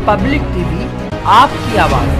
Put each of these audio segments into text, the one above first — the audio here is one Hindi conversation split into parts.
पब्लिक टीवी, आपकी आवाज।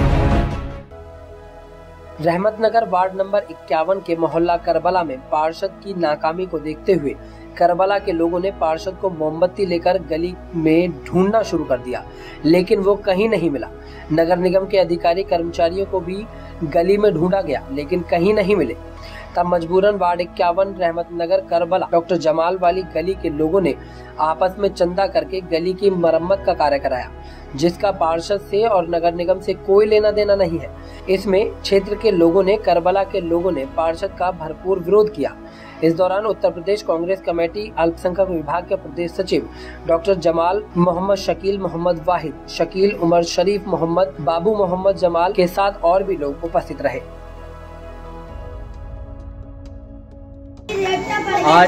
रहमतनगर वार्ड नंबर 51 के मोहल्ला करबला में पार्षद की नाकामी को देखते हुए करबला के लोगों ने पार्षद को मोमबत्ती लेकर गली में ढूंढना शुरू कर दिया, लेकिन वो कहीं नहीं मिला। नगर निगम के अधिकारी कर्मचारियों को भी गली में ढूंढा गया, लेकिन कहीं नहीं मिले। तब मजबूरन वार्ड 51 रहमतनगर करबला डॉक्टर जमाल वाली गली के लोगों ने आपस में चंदा करके गली की मरम्मत का कार्य कराया, जिसका पार्षद से और नगर निगम से कोई लेना देना नहीं है। इसमें क्षेत्र के लोगों ने, करबला के लोगों ने पार्षद का भरपूर विरोध किया। इस दौरान उत्तर प्रदेश कांग्रेस कमेटी अल्पसंख्यक विभाग के प्रदेश सचिव डॉक्टर जमाल मोहम्मद, शकील मोहम्मद वाहिद, शकील उमर, शरीफ मोहम्मद, बाबू मोहम्मद जमाल के साथ और भी लोग उपस्थित रहे। आज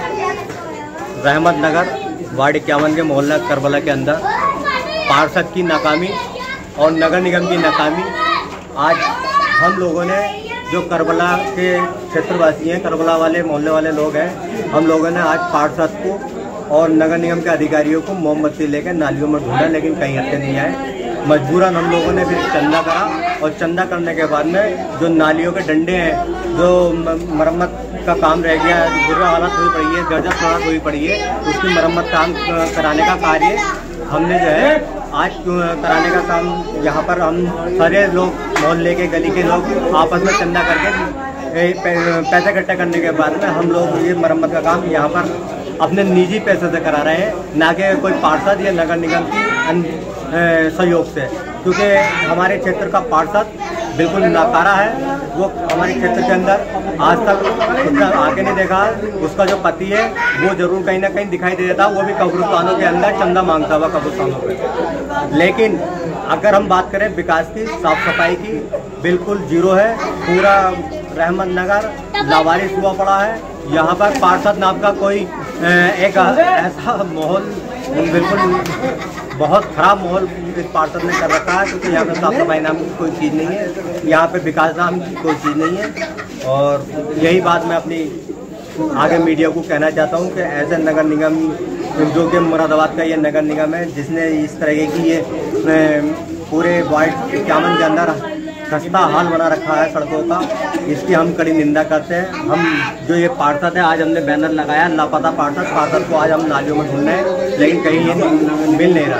रहमतनगर वार्ड 51 के मोहल्ला करबला के अंदर पार्षद की नाकामी और नगर निगम की नाकामी, आज हम लोगों ने जो करबला के क्षेत्रवासी हैं, करबला वाले मोहल्ले वाले लोग हैं, हम लोगों ने आज पार्षद को और नगर निगम के अधिकारियों को मोमबत्ती लेकर नालियों में ढूंढा, लेकिन कहीं हत्या नहीं आए। मजबूरन हम लोगों ने फिर चंदा करा और चंदा करने के बाद में जो नालियों के डंडे हैं, जो मरम्मत का काम रह गया, बुरा हालत हुई पड़ी है, जर्जर हालत हुई पड़ी है, उसकी मरम्मत काम कराने का कार्य हमने जो है आज कराने का काम यहाँ पर हम सारे लोग, मोहल्ले के गली के लोग आपस में चंदा करके पैसे इकट्ठा करने के बाद में हम लोग ये मरम्मत का काम यहाँ पर अपने निजी पैसे से करा रहे हैं, ना कि कोई पार्षद या नगर निगम की सहयोग से, क्योंकि हमारे क्षेत्र का पार्षद बिल्कुल नाकारा है। वो हमारे क्षेत्र के अंदर आज तक उसका आगे नहीं देखा। उसका जो पति है वो जरूर कहीं ना कहीं दिखाई दे देता, वो भी कब्रिस्तानों के अंदर चंदा मांगता हुआ कब्रिस्तानों पे। लेकिन अगर हम बात करें विकास की, साफ सफाई की, बिल्कुल जीरो है। पूरा रहमतनगर लावारिस हुआ पड़ा है। यहाँ पर पार्षद नाम का कोई एक ऐसा माहौल, बिल्कुल बहुत खराब माहौल इस पार्षद ने कर रखा है, क्योंकि यहाँ पे साफ सफाई नाम की कोई चीज़ नहीं है, यहाँ पे विकास नाम की कोई चीज़ नहीं है। और यही बात मैं अपनी आगे मीडिया को कहना चाहता हूँ कि ऐसे नगर निगम, जो कि मुरादाबाद का ये नगर निगम है, जिसने इस तरह की ये पूरे वार्ड 51 के अंदर खस्ता हाल बना रखा है सड़कों का, इसकी हम कड़ी निंदा करते हैं। हम जो ये पार्षद है, आज हमने बैनर लगाया लापता पार्षद को आज हम नालियों में ढूंढ रहे हैं, लेकिन कहीं ये मिल नहीं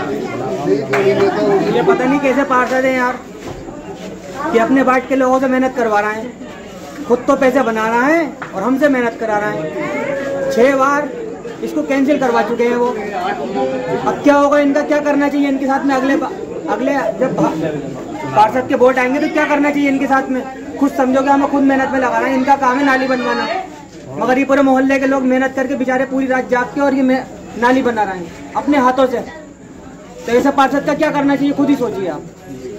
रहा। ये पता नहीं कैसे पार्षद है यार, कि अपने वार्ड के लोगों से मेहनत करवा रहा है, खुद तो पैसे बना रहा है और हमसे मेहनत करा रहा है। 6 बार इसको कैंसिल करवा चुके हैं वो। अब क्या होगा, इनका क्या करना चाहिए इनके साथ में? अगले जब पार्षद के वोट आएंगे तो क्या करना चाहिए इनके साथ में? खुद समझो कि हम खुद मेहनत में लगा रहे हैं, इनका काम है नाली बनवाना, मगर ये पूरे मोहल्ले के लोग मेहनत करके बेचारे पूरी रात जाग के और ये नाली बना रहे हैं अपने हाथों से। तो ऐसा पार्षद का क्या करना चाहिए, खुद ही सोचिए आप।